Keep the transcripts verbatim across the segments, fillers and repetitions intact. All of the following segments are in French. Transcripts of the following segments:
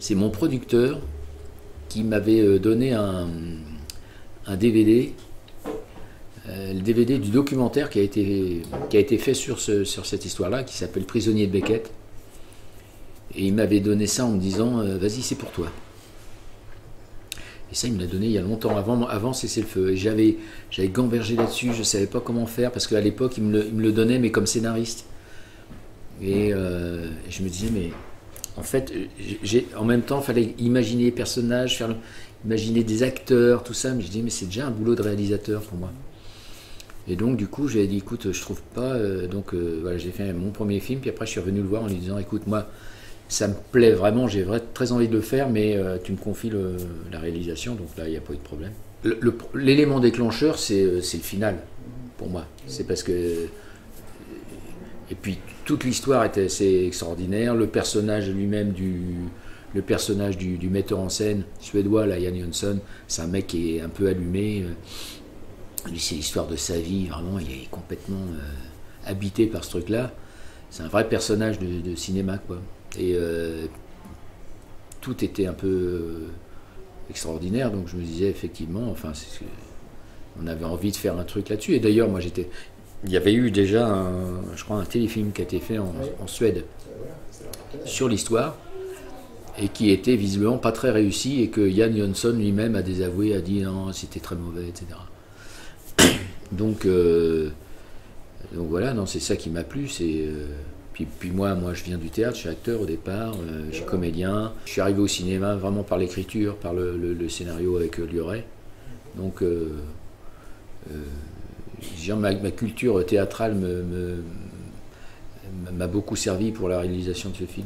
c'est mon producteur qui m'avait donné un, un D V D, euh, le D V D du documentaire qui a été, qui a été fait sur, ce, sur cette histoire-là, qui s'appelle Prisonnier de Beckett. Et il m'avait donné ça en me disant euh, « Vas-y, c'est pour toi ». Et ça, il me l'a donné il y a longtemps, avant, avant Cessez-le-Feu. Et j'avais, j'avais gambergé là-dessus, je ne savais pas comment faire, parce qu'à l'époque, il me, le, il me le donnait, mais comme scénariste. Et euh, je me disais, mais en fait, j'ai, en même temps, il fallait imaginer les personnages, faire, imaginer des acteurs, tout ça. Mais je dis, mais c'est déjà un boulot de réalisateur pour moi. Et donc, du coup, j'ai dit, écoute, je trouve pas. Euh, donc, euh, voilà, j'ai fait mon premier film, puis après, je suis revenu le voir en lui disant, écoute, moi, ça me plaît vraiment, j'ai vrai, très envie de le faire, mais euh, tu me confies le, la réalisation, donc là, il n'y a pas eu de problème. Le, le, l'élément déclencheur, c'est, c'est le final, pour moi. C'est parce que... Et puis, toute l'histoire était assez extraordinaire. Le personnage lui-même, du, le personnage du, du metteur en scène suédois, là, Jan Jönsson, c'est un mec qui est un peu allumé. Lui, c'est l'histoire de sa vie, vraiment, il est complètement euh, habité par ce truc-là. C'est un vrai personnage de, de cinéma, quoi. Et euh, tout était un peu euh, extraordinaire, donc je me disais effectivement, enfin, c'est ce que, on avait envie de faire un truc là-dessus. Et d'ailleurs, moi j'étais, il y avait eu déjà, un, je crois, un téléfilm qui a été fait en, en Suède sur l'histoire et qui était visiblement pas très réussi et que Jan Jönsson lui-même a désavoué, a dit non, c'était très mauvais, et cetera. Donc, euh, donc voilà, non, c'est ça qui m'a plu, c'est euh, Puis, puis moi, moi, je viens du théâtre, je suis acteur au départ, euh, je suis comédien. Je suis arrivé au cinéma vraiment par l'écriture, par le, le, le scénario avec euh, Lioré. Donc, euh, euh, ma, ma culture théâtrale me, me, m'a beaucoup servi pour la réalisation de ce film.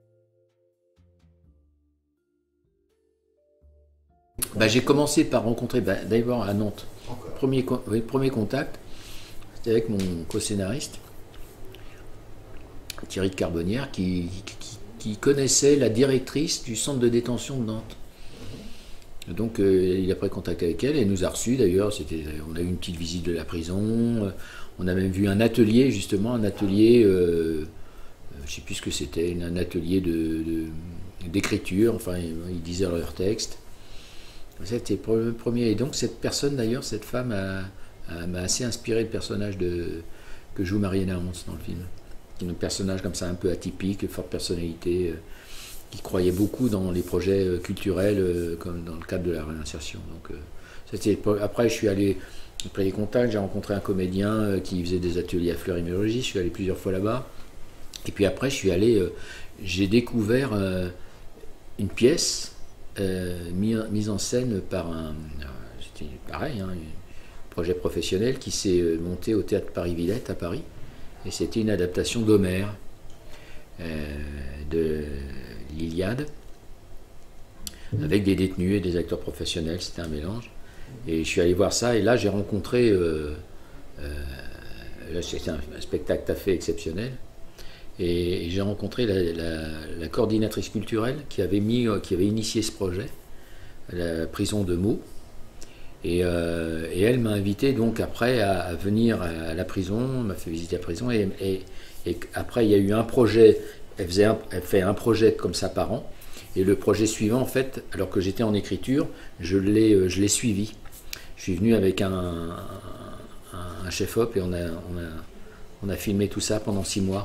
Bah, j'ai commencé par rencontrer, bah, d'abord à Nantes. Premier, oui, premier contact, c'était avec mon co-scénariste. Thierry de Carbonnière, qui, qui, qui connaissait la directrice du centre de détention de Nantes. Donc euh, il a pris contact avec elle et nous a reçus d'ailleurs. C'était, on a eu une petite visite de la prison, on a même vu un atelier, justement, un atelier, euh, je ne sais plus ce que c'était, un atelier de, de, d'écriture, enfin ils disaient leur texte. C'était le premier. Et donc cette personne d'ailleurs, cette femme, a, a, m'a assez inspiré le personnage de, que joue Marianne Hans dans le film. Un personnage comme ça un peu atypique, forte personnalité, euh, qui croyait beaucoup dans les projets euh, culturels, euh, comme dans le cadre de la réinsertion. Donc, euh, c'était, après, je suis allé, après les contacts, j'ai rencontré un comédien euh, qui faisait des ateliers à Fleury-Mérogis, je suis allé plusieurs fois là-bas. Et puis après, je suis allé, euh, j'ai découvert euh, une pièce euh, mise, mise en scène par un, euh, c'était pareil, hein, un projet professionnel qui s'est monté au Théâtre Paris-Villette à Paris. Et c'était une adaptation d'Homère, euh, de l'Iliade, avec des détenus et des acteurs professionnels, c'était un mélange. Et je suis allé voir ça, et là j'ai rencontré, euh, euh, là c'était un, un spectacle tout à fait exceptionnel, et, et j'ai rencontré la, la, la coordinatrice culturelle qui avait, mis, qui avait initié ce projet, la prison de Meaux. Et, euh, et elle m'a invité donc après à, à venir à la prison, m'a fait visiter la prison et, et, et après il y a eu un projet, elle, faisait un, elle fait un projet comme ça par an et le projet suivant en fait, alors que j'étais en écriture, je l'ai, je l'ai suivi. Je suis venu avec un, un, un chef-op et on a, on, a, on a filmé tout ça pendant six mois.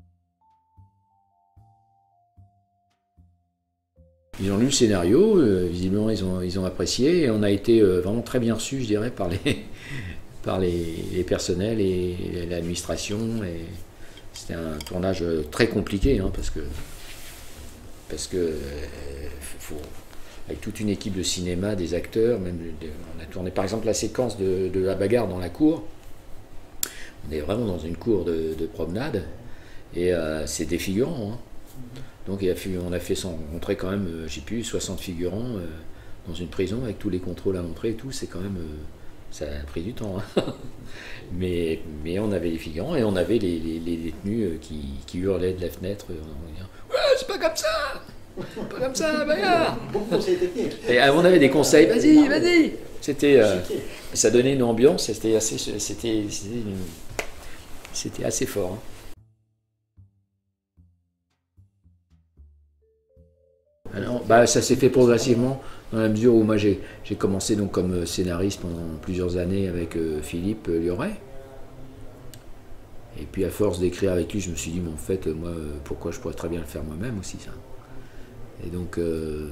Ils ont lu le scénario, euh, visiblement ils ont, ils ont apprécié, et on a été euh, vraiment très bien reçus, je dirais, par les, par les, les personnels et, et l'administration. Et c'était un tournage très compliqué, hein, parce que, parce que euh, faut, avec toute une équipe de cinéma, des acteurs, même de, on a tourné par exemple la séquence de, de la bagarre dans la cour. On est vraiment dans une cour de, de promenade, et euh, c'est des figurants, hein. Donc il a fait, on a fait rencontrer quand même, euh, je sais plus, soixante figurants euh, dans une prison avec tous les contrôles à l'entrée et tout. C'est quand même, euh, ça a pris du temps. Hein. mais, mais on avait les figurants et on avait les, les, les détenus euh, qui, qui hurlaient de la fenêtre. Euh, en disant, ouais, c'est pas comme ça, pas comme ça, bagarre. Beaucoup de conseils techniques. Et on avait des conseils, vas-y, vas-y. C'était, euh, ça donnait une ambiance. C'était assez, c'était, c'était, une, c'était assez fort. Hein. Alors, Bah, ça s'est fait progressivement, dans la mesure où moi j'ai commencé donc comme scénariste pendant plusieurs années avec euh, Philippe Lioré. Et puis à force d'écrire avec lui, je me suis dit, mais en fait, moi, pourquoi je pourrais très bien le faire moi-même aussi, ça. Et donc, euh,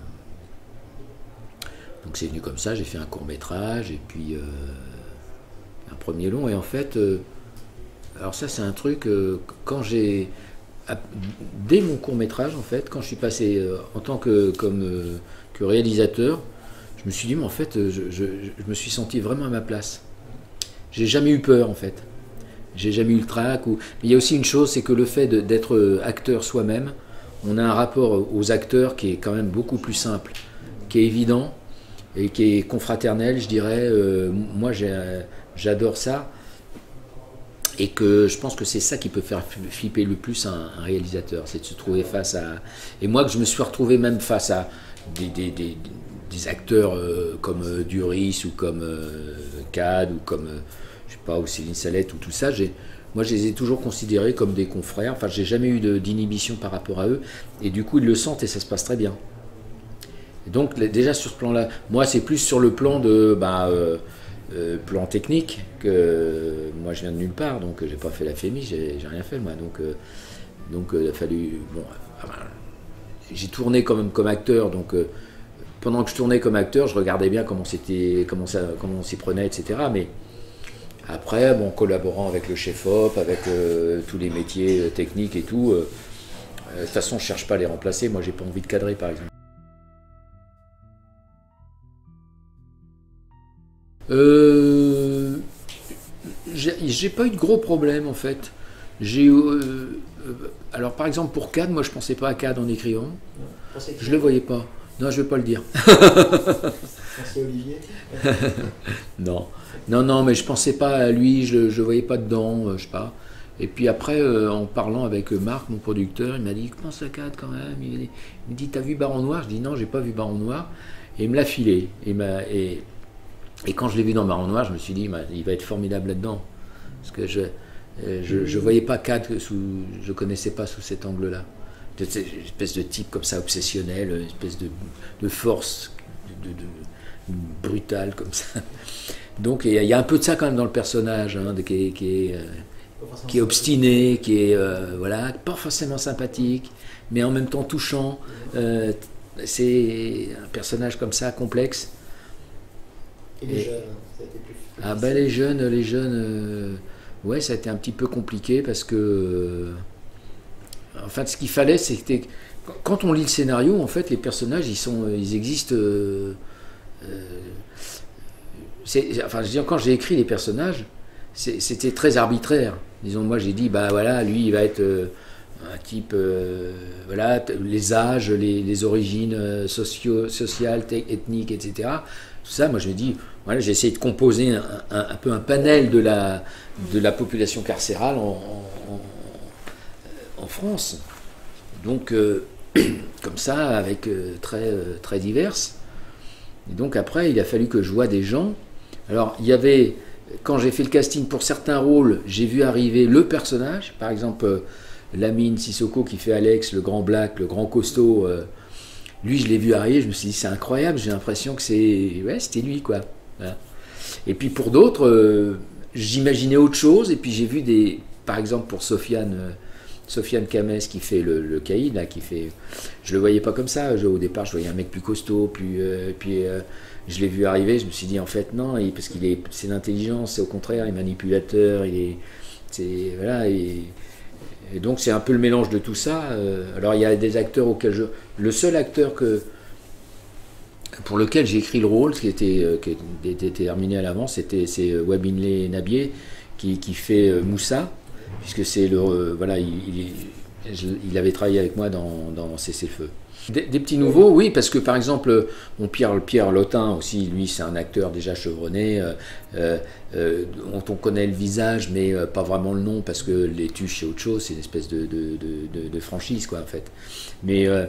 donc c'est venu comme ça, j'ai fait un court-métrage, et puis euh, un premier long, et en fait, euh, alors ça c'est un truc, euh, quand j'ai, dès mon court-métrage, en fait, quand je suis passé euh, en tant que, comme, euh, que réalisateur, je me suis dit, mais en fait, je, je, je me suis senti vraiment à ma place. J'ai jamais eu peur, en fait. J'ai jamais eu le trac. Ou... Mais il y a aussi une chose, c'est que le fait d'être acteur soi-même, on a un rapport aux acteurs qui est quand même beaucoup plus simple, qui est évident et qui est confraternel, je dirais. Euh, moi, j'adore ça. Et que je pense que c'est ça qui peut faire flipper le plus un, un réalisateur, c'est de se trouver face à... Et moi, que je me suis retrouvé même face à des, des, des, des acteurs euh, comme euh, Duris ou comme euh, Cad ou comme... Euh, je sais pas, ou Céline Salette ou tout ça, moi je les ai toujours considérés comme des confrères, enfin j'ai jamais eu d'inhibition par rapport à eux, et du coup ils le sentent et ça se passe très bien. Et donc déjà sur ce plan-là, moi c'est plus sur le plan de bah, euh, euh, plan technique, que euh, moi je viens de nulle part, donc j'ai pas fait la Fémis, j'ai rien fait moi, donc, euh, donc euh, il a fallu... Bon, enfin, j'ai tourné quand même comme acteur, donc euh, pendant que je tournais comme acteur, je regardais bien comment, comment, ça, comment on s'y prenait, et cetera. Mais après, bon, collaborant avec le chef-op, avec euh, tous les métiers euh, techniques et tout, euh, euh, de toute façon, je ne cherche pas à les remplacer. Moi, j'ai pas envie de cadrer, par exemple. Euh, j'ai pas eu de gros problèmes, en fait. J'ai euh, euh, alors, par exemple, pour Cad, moi, je pensais pas à Cad en écrivant. Je le voyais pas. Non, je vais pas le dire. François Olivier. Non. Non, non, mais je pensais pas à lui, je ne voyais pas dedans, euh, je sais pas. Et puis après, euh, en parlant avec Marc, mon producteur, il m'a dit, pense à Cad quand même. Il me dit, t'as vu Baron Noir? Je dis, non, j'ai pas vu Baron Noir. Et il me l'a filé. Et, et, et quand je l'ai vu dans Baron Noir, je me suis dit, il va être formidable là-dedans. Parce que je je, je voyais pas Cad, sous, je connaissais pas sous cet angle-là. Une espèce de type comme ça, obsessionnel, une espèce de, de force, de, de, de, brutale comme ça. Donc il y a un peu de ça quand même dans le personnage, hein, de, qui, est, qui, est, euh, qui est obstiné, qui est euh, voilà, pas forcément sympathique, mais en même temps touchant. Euh, c'est un personnage comme ça, complexe. Et les Et, jeunes, ça a été plus, plus Ah ben les jeunes, les jeunes, euh, ouais, ça a été un petit peu compliqué parce que, euh, en fait, ce qu'il fallait, c'était quand on lit le scénario, en fait, les personnages, ils sont, ils existent. Euh, euh, Enfin, je veux dire, quand j'ai écrit les personnages, c'était très arbitraire. Disons, moi j'ai dit, bah voilà, lui il va être euh, un type, euh, voilà, les âges, les, les origines euh, socio, sociales, ethniques, et cetera. Tout ça, moi je me dis, voilà, j'ai essayé de composer un, un, un peu un panel de la, de la population carcérale en, en, en France. Donc, euh, comme ça, avec euh, très, euh, très diverses. Et donc après, il a fallu que je voie des gens. Alors, il y avait, quand j'ai fait le casting pour certains rôles, j'ai vu arriver le personnage. Par exemple, euh, Lamine Sissoko qui fait Alex, le grand black, le grand costaud. Euh, lui, je l'ai vu arriver, je me suis dit, c'est incroyable, j'ai l'impression que c'est... Ouais, c'était lui, quoi. Voilà. Et puis pour d'autres, euh, j'imaginais autre chose. Et puis j'ai vu des... Par exemple, pour Sofiane... Euh, Sofiane Kamès qui fait le, le caïd, là, qui fait... Je le voyais pas comme ça. Je, au départ, je voyais un mec plus costaud, plus... Euh, puis euh, je l'ai vu arriver, je me suis dit, en fait, non, il, parce qu'il est... C'est l'intelligence, c'est au contraire, il est manipulateur, il est... C'est... Voilà, et, et donc c'est un peu le mélange de tout ça. Euh, alors il y a des acteurs auxquels je... Le seul acteur que... pour lequel j'ai écrit le rôle, qui était, euh, qui était terminé à l'avance, c'était c'est Wabinlé Nabier, qui, qui fait euh, Moussa, puisque c'est le euh, voilà, il, il, il avait travaillé avec moi dans, dans Cessez-le-Feu. Des, des petits nouveaux, oui, parce que par exemple, on Pierre, Pierre Lotin aussi, lui, c'est un acteur déjà chevronné, euh, euh, dont on connaît le visage, mais euh, pas vraiment le nom, parce que les tuches, c'est autre chose, c'est une espèce de, de, de, de, de franchise, quoi, en fait. Mais, euh,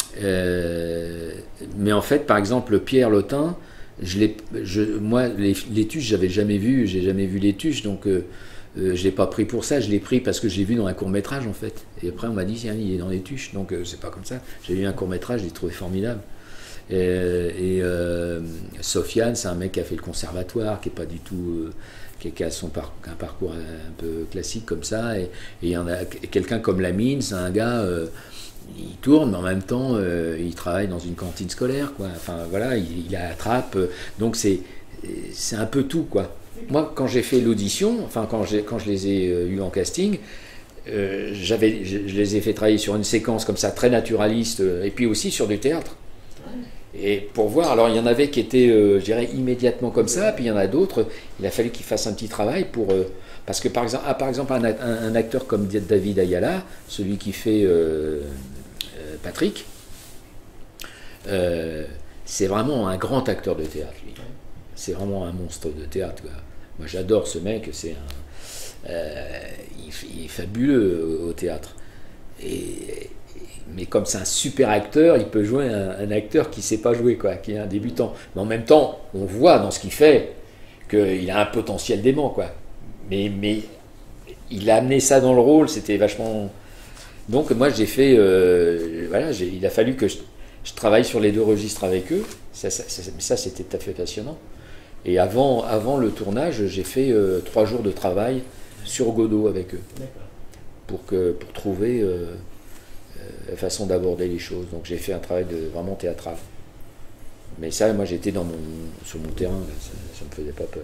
euh, mais en fait, par exemple, Pierre Lotin, je je, moi, les, les tuches, j'avais jamais vu, j'ai jamais vu les tuches, donc... Euh, Euh, je l'ai pas pris pour ça, je l'ai pris parce que j'ai vu dans un court-métrage en fait. Et après on m'a dit, tiens, il est dans les tuches, donc euh, c'est pas comme ça. J'ai vu un court-métrage, je l'ai trouvé formidable. Et, et euh, Sofiane, c'est un mec qui a fait le conservatoire, qui est pas du tout, euh, qui, qui a son par, un parcours un peu classique comme ça. Et il y en a quelqu'un comme Lamine, c'est un gars, euh, il tourne, mais en même temps, euh, il travaille dans une cantine scolaire, quoi. Enfin voilà, il, il attrape. Donc c'est, c'est un peu tout, quoi. Moi, quand j'ai fait l'audition, enfin quand, quand je les ai euh, eus en casting, euh, j'avais, je, je les ai fait travailler sur une séquence comme ça, très naturaliste, euh, et puis aussi sur du théâtre. Et pour voir, alors il y en avait qui étaient, euh, je dirais, immédiatement comme ça, puis il y en a d'autres, il a fallu qu'ils fassent un petit travail pour... Euh, parce que par exemple, ah, par exemple un, un, un acteur comme David Ayala, celui qui fait euh, euh, Patrick, euh, c'est vraiment un grand acteur de théâtre, lui. C'est vraiment un monstre de théâtre, quoi. Moi j'adore ce mec, c'est un, euh, il, il est fabuleux au théâtre. Et, mais comme c'est un super acteur, il peut jouer un, un acteur qui ne sait pas jouer, quoi, qui est un débutant. Mais en même temps, on voit dans ce qu'il fait qu'il a un potentiel dément, quoi. Mais, mais il a amené ça dans le rôle, c'était vachement... Donc moi j'ai fait... Euh, voilà, j'ai, il a fallu que je, je travaille sur les deux registres avec eux. Ça, ça, ça, ça c'était tout à fait passionnant. Et avant, avant le tournage, j'ai fait euh, trois jours de travail sur Godot avec eux. Pour, que, pour trouver... Euh, la façon d'aborder les choses. Donc j'ai fait un travail de, vraiment théâtral. Mais ça, moi j'étais dans mon, sur mon terrain, ça, ça me faisait pas peur.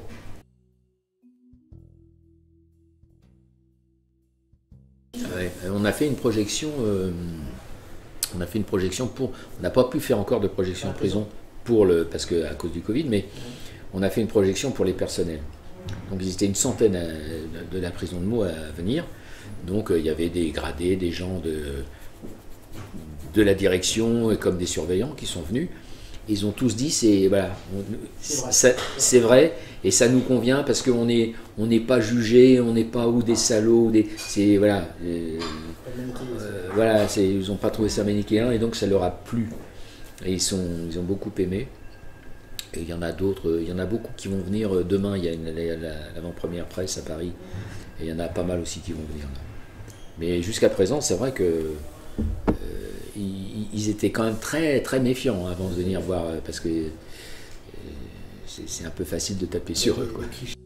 Ouais, on a fait une projection, euh, on a fait une projection pour, on n'a pas pu faire encore de projection en prison pour le, parce que à cause du Covid, mais on a fait une projection pour les personnels. Donc ils étaient une centaine à, de, de la prison de Meaux à venir. Donc euh, il y avait des gradés, des gens de de la direction comme des surveillants qui sont venus. Ils ont tous dit c'est voilà, c'est vrai. vrai et ça nous convient parce qu'on n'est on n'est pas jugé, on n'est pas ou des salauds, des, c'est voilà, euh, euh, voilà, c'est, ils n'ont pas trouvé ça manichéen et donc ça leur a plu et ils sont ils ont beaucoup aimé. Et il y en a d'autres, il y en a beaucoup qui vont venir demain. Il y a une, l'avant-première presse à Paris et il y en a pas mal aussi qui vont venir. Mais jusqu'à présent, c'est vrai que euh, ils, ils étaient quand même très très méfiants avant de venir voir parce que euh, c'est un peu facile de taper sur eux, quoi.